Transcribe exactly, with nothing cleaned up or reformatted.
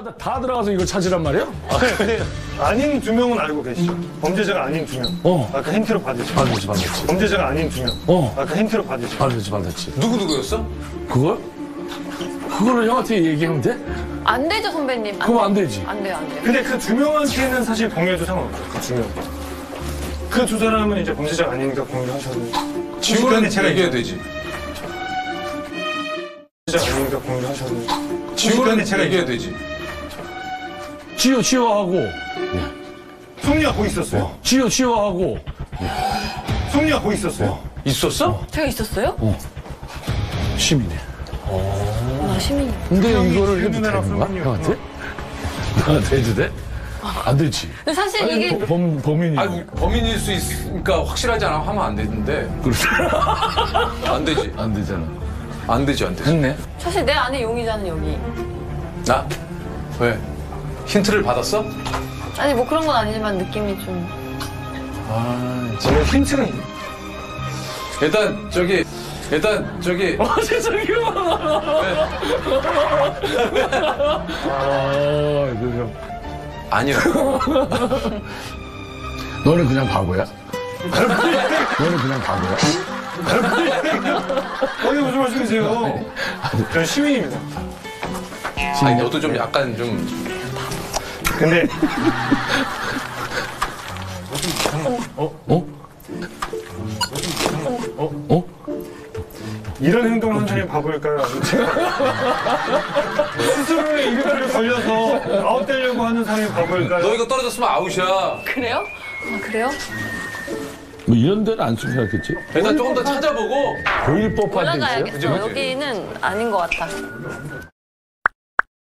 다, 다 들어가서 이걸 찾으란 말이야? 아, 근데 아닌 두 명은 알고 계시죠? 범죄자가 아닌 두 명. 어. 아까 힌트로 받으시죠? 받았지, 받았지. 범죄자가 아닌 두 명. 어. 아까 힌트로 받으시죠? 받았지, 받았지. 누구 누구였어? 그걸? 그거를 형한테 얘기하면 돼? 안 되죠, 선배님. 안 그럼 돼. 안 되지. 안 돼요, 안 돼요. 근데 그 두 명한테는 사실 공유해도 상관없어요. 그 두 명. 그 두 사람은 이제 범죄자가 아니니까 공유하셔도. 지훈은 제가 얘기해야 이제 되지. 범죄자가 아니니까 공유하셔도. 지훈은 제가 얘기해야 이제 되지. 지효, 지효하고, 송리가 거기 있었어요. 지효, 지효하고, 송리가 거기 있었어요. 있었어? 제가 있었어요? 시민이. 나 시민이. 근데 형이 이거를 해도 주민이랑 되는 거야? 선배님이었구나. 형한테? 나한테 해도 돼? 안 되지. 근데 사실 이게 뭐, 범, 범인이. 아니 범인일 수 있으니까 확실하지 않아 하면 안 되는데. 그렇지. 안 되지. 안 되잖아. 안 되지 안 되지. 했네. 사실 내 안에 용의자는 여기. 나? 왜? 힌트를 받았어? 아니 뭐 그런 건 아니지만 느낌이 좀. 아, 저는 힌트가 있네. 일단 저기 일단 저기 어, 세상이야. 아, 이거 좀. 아니야. 너는 그냥 바보야? 너는 그냥 바보야? 어디 무슨 말씀이세요? 저는 시민입니다. 아니 너도 좀 약간 좀 근데 어? 어? 어? 이런 행동을 한 사람이 바보일까요? 스스로의 이름을 걸려서 아웃되려고 하는 사람이 바보일까요? 너 이거 떨어졌으면 아웃이야. 그래요? 아 그래요? 뭐 이런 데는 안 숨겨놨겠지? 일단 조금 더 찾아보고 보일 법한 데 있어요? 올라가야겠어. 그치, 그치. 여기는 아닌 것 같아.